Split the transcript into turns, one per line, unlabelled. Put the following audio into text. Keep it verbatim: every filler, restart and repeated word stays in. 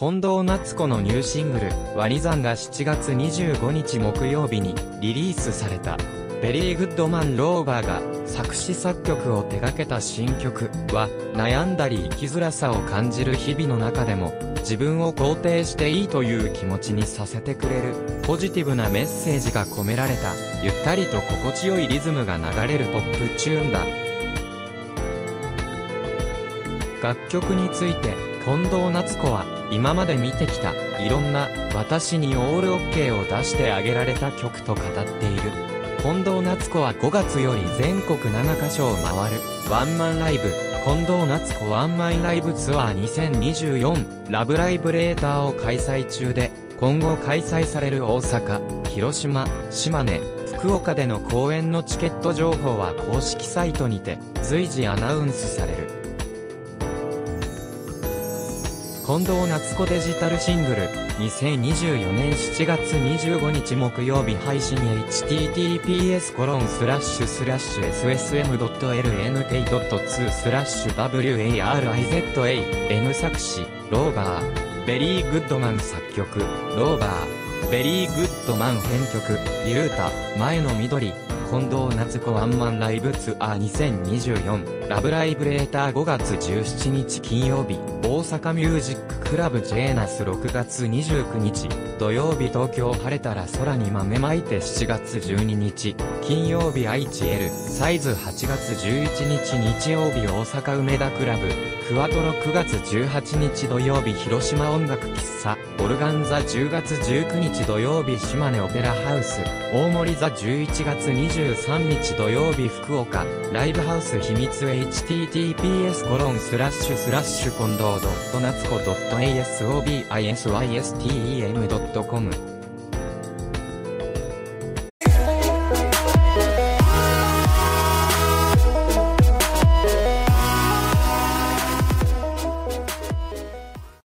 近藤夏子のニューシングル、割り算がしちがつにじゅうごにち木曜日にリリースされた。ベリーグッドマン・ローバーが作詞作曲を手掛けた新曲は、悩んだり生きづらさを感じる日々の中でも、自分を肯定していいという気持ちにさせてくれる、ポジティブなメッセージが込められた、ゆったりと心地よいリズムが流れるポップチューンだ。楽曲について、近藤夏子は、今まで見てきた、いろんな、私にオールオッケーを出してあげられた曲と語っている。近藤夏子はごがつより全国ななかしょを回る、ワンマンライブ、近藤夏子ワンマンライブツアーにせんにじゅうよん、ラブライブレーターを開催中で、今後開催される大阪、広島、島根、福岡での公演のチケット情報は公式サイトにて、随時アナウンスされる。近藤夏子デジタルシングル、にせんにじゅうよねんしちがつにじゅうごにち木曜日配信 エイチティーティーピーエスコロンスラッシュスラッシュエスエスエムドットエルエヌケードットツースラッシュダブリューエーアールアイゼットエーエヌ 作詞、ローバー、ベリーグッドマン作曲、ローバー、ベリーグッドマン編曲、ゆうた、前の緑、近藤夏子ワンマンライブツアーにせんにじゅうよん、ラブライブレーターごがつじゅうしちにち金曜日、大阪ミュージッククラブジェーナスろくがつにじゅうくにち、土曜日東京晴れたら空に豆まいてしちがつじゅうににち、金曜日愛知 L、サイズはちがつじゅういちにち日曜日大阪梅田クラブ、クワトロくがつじゅうはちにち土曜日広島音楽喫茶、オルガンザじゅうがつじゅうくにち土曜日島根オペラハウス、大森座じゅういちがつにじゅうさんにち土曜日福岡、ライブハウス秘密 エイチティーティーピーエスコロンスラッシュスラッシュ近藤ドット夏子ドットエーエスオービーアイエスワイエスティーイーエムドットコム